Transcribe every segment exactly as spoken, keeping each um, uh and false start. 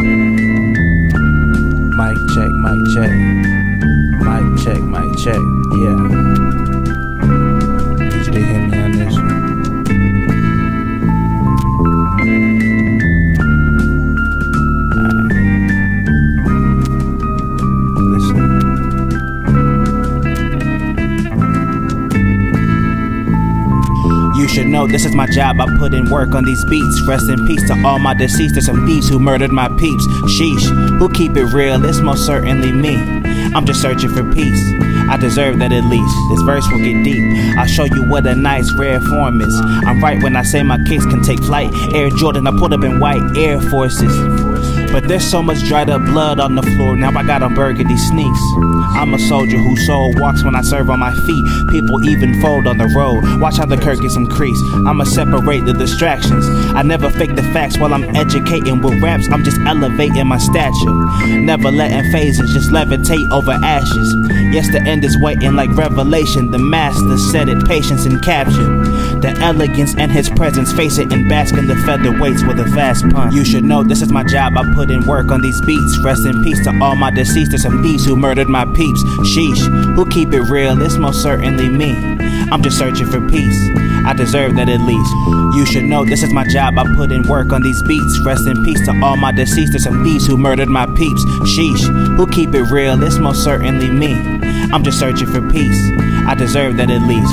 Mic check, mic check. Mic check, mic check. Yeah. Need you to hear me on this one. Alright. Listen. You should know this is my job, I put in work on these beats. Rest in peace to all my deceased, there's some thieves who murdered my peeps. Sheesh, who keep it real, it's most certainly me. I'm just searching for peace, I deserve that at least. This verse will get deep, I'll show you what a nice rare form is. I'm right when I say my kicks can take flight. Air Jordan, I put up in white Air Forces. But there's so much dried up blood on the floor, now I got on burgundy sneaks. I'm a soldier whose soul walks when I serve on my feet. People even fold on the road, watch how the curve gets increased. I'ma separate the distractions, I never fake the facts while I'm educating with raps. I'm just elevating my stature, never letting phases just levitate over ashes. Yes, the end is waiting like revelation. The master said it, patience and capture the elegance and his presence. Face it and bask in the featherweights with a fast punch. You should know this is my job, I put in work on these beats. Rest in peace to all my deceased, there's some thieves who murdered my peeps. Sheesh, who keep it real, it's most certainly me. I'm just searching for peace, I deserve that at least. You should know this is my job, I put in work on these beats. Rest in peace to all my deceased, there's some thieves who murdered my peeps. Sheesh, who keep it real, it's most certainly me. I'm just searching for peace, I deserve that at least.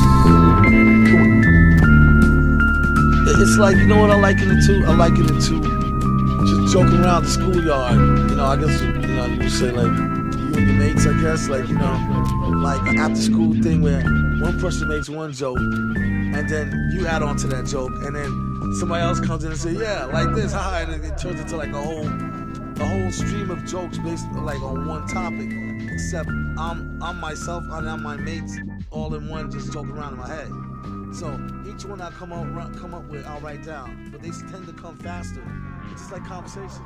It's like, you know what I liken it to? I liken it to just joking around the schoolyard. You know, I guess, you know, you would say like, you and your mates, I guess, like, you know, like an after school thing where one person makes one joke and then you add on to that joke and then somebody else comes in and say, yeah, like this, haha, and it turns into like a whole a whole stream of jokes based like on one topic. Except I'm I'm myself and I'm my mates all in one, just joking around in my head. So each one I come up come up with, I'll write down, but they tend to come faster. It's just like conversation.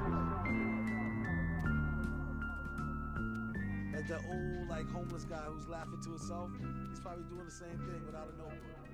Like that old like homeless guy who's laughing to himself, he's probably doing the same thing without a notebook.